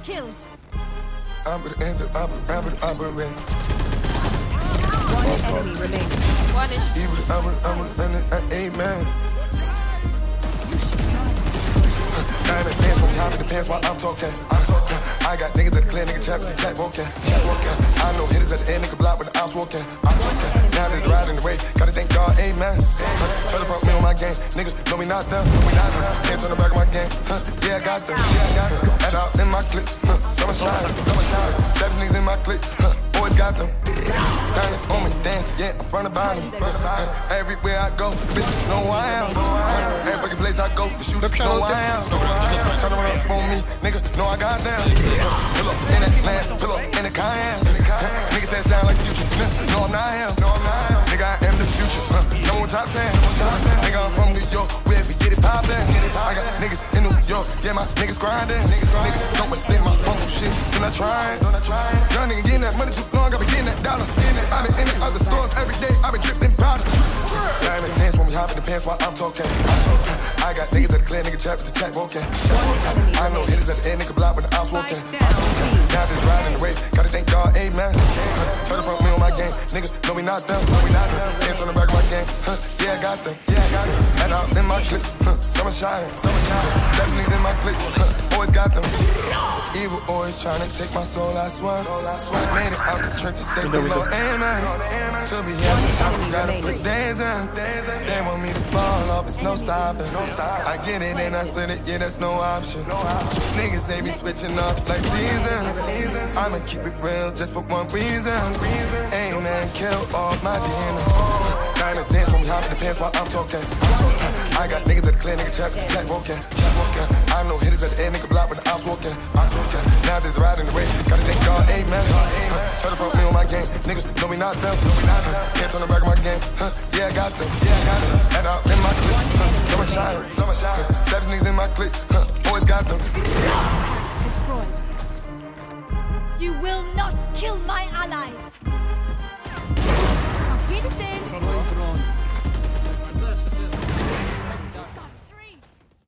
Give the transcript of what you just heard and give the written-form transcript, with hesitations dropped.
killed. I'm with the answer, I'm with the operate. One enemy remaining. One is. I'm amen. Diamond dance when we hop in the pants while I'm talking. I got niggas that clear, nigga chat with the chat walking. I know hitters at the end, nigga block with the ops walking. Now there's riding the way, gotta thank God, amen. Try to front me on my game, niggas know we not done. Hands on the back of my game, yeah I got them. Head out in my clip, summer shine. 7 niggas in my clip, always got them. Diamonds on me, dance, yeah, I'm front about them. Everywhere I go, the bitches know who I am. Every fucking place I go, the shooters know who I am. Try to run up on me, nigga, know I got them. Pull up in that land, pull up in the Cayenne. Niggas say sound like future, no I'm not him. Nigga, I am the future, no one top 10. Nigga, I'm from New York, where we get it poppin'. I got niggas in New York, yeah, my niggas grindin'. Niggas don't mistake my humble shit, do not try. Young nigga getting that money too long, I been getting that dollar. I been in the other stores every day, I been drippin' powder. Diamond dance when we hop in the pants while I'm talking. I got niggas that clear, nigga chat with the chat walking. I know hitters at the end, nigga block with the ops walking. Now just riding the way, gotta thank God, amen. Try to front me on my game, niggas know we not done. Hands on the back of my game, yeah I got them. Head out in my clip, summer shine. 7 niggas in my clip, always got them. Evil always trying to take my soul, I swear. I made it out the trenches, thank the Lord, amen. To be happy, time we gotta put days in. They want me to fall off, it's no stopping. I get it and I split it, yeah, that's no option. Niggas, they be switching up like seasons. I'ma keep it real just for one reason. Amen, kill all my demons. Diamonds dance when we hop in the pants while I'm talking. I got niggas that clear, nigga chat walking. I know hitters at the end, nigga block with the ops walking. Now there's riding the way, gotta thank God, amen. Try to front me on my game, niggas know we not done. Hands on the back of my game, yeah I got them. Head out in my clip, summer shine. 7 niggas in my clip, always got them. Destroy. You will not kill my allies.